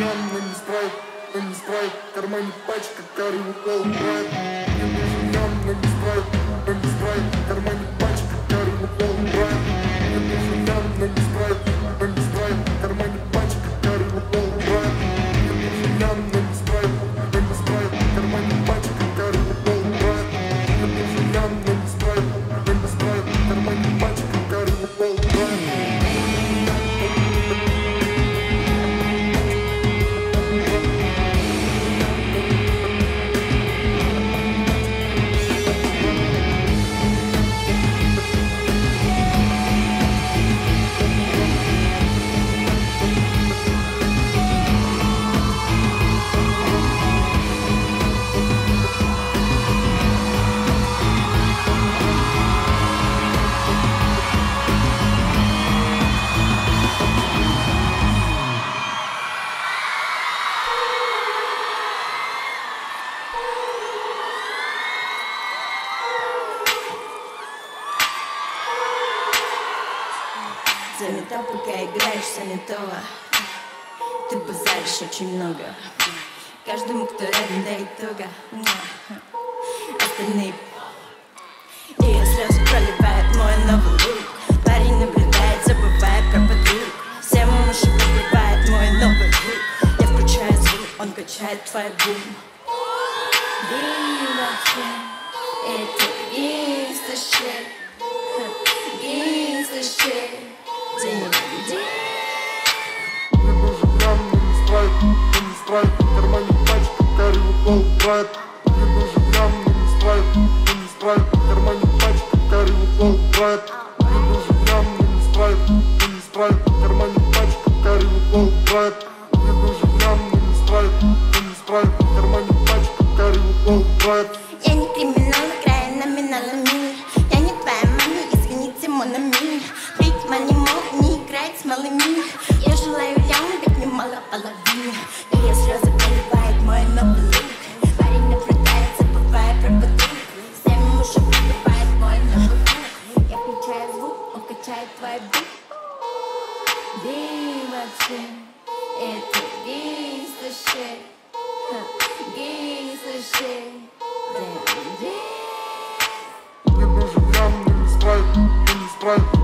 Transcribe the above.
В кармане пачка карри упал брат. Мне нужен нам, но не спрайт. В кармане пачка карри упал брат. Мне нужен нам, но не спрайт. В кармане пачка карри упал брат. Мне нужен нам, но не спрайт. В кармане пачка карри упал брат. Мне нужен нам, но не спрайт. В кармане пачка карри упал брат. Занята, пока играешь санитова. Ты базаришь очень много. Каждому, кто рядом, до итога. Остальные. И я сразу проливает мой новый лук. Парень наблюдает, забывает про подруг. Всем уши пробивает мой новый лук. Я включаю звук, он качает твой бум. Девочки, это гейнста-щит. Гейнста-щит. Мне нужен нам, но не спрайт. В кармане пачка карри упал брат. Мне нужен нам, но не спрайт. В кармане пачка карри упал брат. Мне нужен нам, но не спрайт. В кармане пачка карри упал брат. Мне нужен нам, но не спрайт. В кармане пачка карри упал брат. Я не криминал, играю номиналами. Я не твоя мама, извините, мономи. Ведь мани мог не играть с малыми. Я желаю лям, ведь немало половин. И я сразу поливает мой новый лук. Парень наблюдает, забывая про подруг. Всем уши пробивает мой новый лук. Я включаю звук, он качает твой бук. Девочки, это гейнста-щит. Гейнста-щит. Мне нужен нам, но не спрайт.